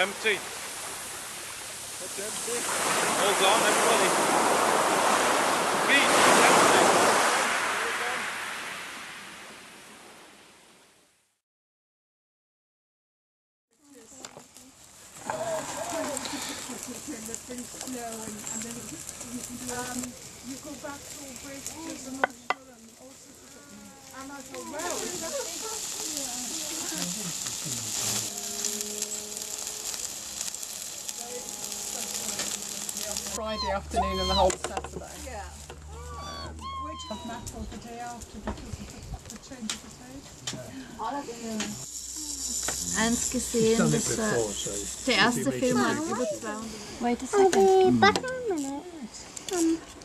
empty. What's empty? All gone, everybody. Beach, it's empty. Pretty slow and then you go back to a bridge to the North Shore and also and I thought, well, Friday afternoon and the whole Saturday. yeah. Which of Mackerel the day after because of the change of the taste? Eins gesehen, das war der erste Film hat über 200. Wait a second. Back a minute.